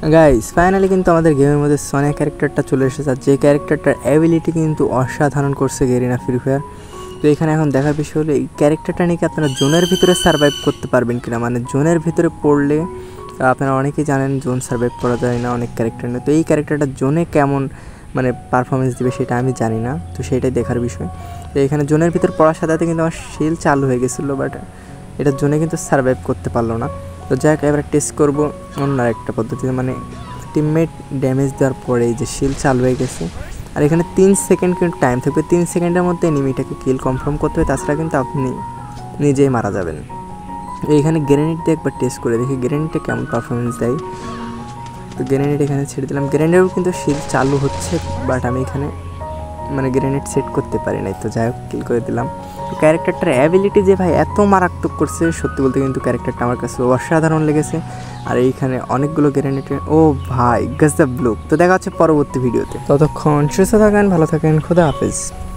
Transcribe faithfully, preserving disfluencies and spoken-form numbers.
Guys finally কিন্তু আমাদের গেমের মধ্যে সোনিয়া ক্যারেক্টারটা চলে এসেছে, আর যে ক্যারেক্টারটার অ্যাবিলিটি কিন্তু অসাধারণ করছে গেরিনা ফ্রি ফায়ার। তো এখানে এখন দেখার বিষয় হলো এই ক্যারেক্টারটা নিয়ে কি আপনারা জোনের ভিতরে সার্ভাইভ করতে পারবেন কিনা, মানে জোনের ভিতরে পড়লে আপনারা অনেকেই জানেন জোন সার্ভাইভ করা যায় না অনেক ক্যারেক্টার নিয়ে। তো এই ক্যারেক্টারটা জোনে কেমন মানে পারফরমেন্স দিবে সেটা আমি জানি না, তো সেটাই দেখার বিষয়। তো এখানে জোনের ভিতর পড়ার সাথে সাথে কিন্তু আমার শিল চালু হয়ে গেছিলো, বাট এটা জোনে কিন্তু সার্ভাইভ করতে পারলো না। তো যাক এবার টেস্ট করবো অন্য একটা পদ্ধতিতে, মানে টিমমেট ড্যামেজ দেওয়ার পরে এই যে শিল চালু হয়ে গেছে, আর এখানে তিন সেকেন্ড কিন্তু টাইম থাকবে। তিন সেকেন্ডের মধ্যে এনিমিটাকে কিল কনফার্ম করতে হবে, তাছাড়া কিন্তু আপনি নিজেই মারা যাবেন। এইখানে গ্রেনেড দিয়ে একবার টেস্ট করে দেখি গ্রেনেডটা কেমন পারফরমেন্স দেয়। তো গ্রেনেড এখানে ছেড়ে দিলাম, গ্রেনেডেও কিন্তু শিল চালু হচ্ছে, বাট আমি এখানে মানে গ্রেনেড সেট করতে পারি নাই। তো যাই হোক কিল করে দিলাম। তো ক্যারেক্টারটার অ্যাবিলিটি যে ভাই এত মারাত্মক করছে সত্যি বলতে কিন্তু ক্যারেক্টারটা আমার কাছে অসাধারণ লেগেছে। আর এইখানে অনেকগুলো গ্রেনেড, ও ভাই গাজব লুক। তো দেখা হচ্ছে পরবর্তী ভিডিওতে, ততক্ষণ সুস্থ থাকেন, ভালো থাকেন, খোদা হাফেজ।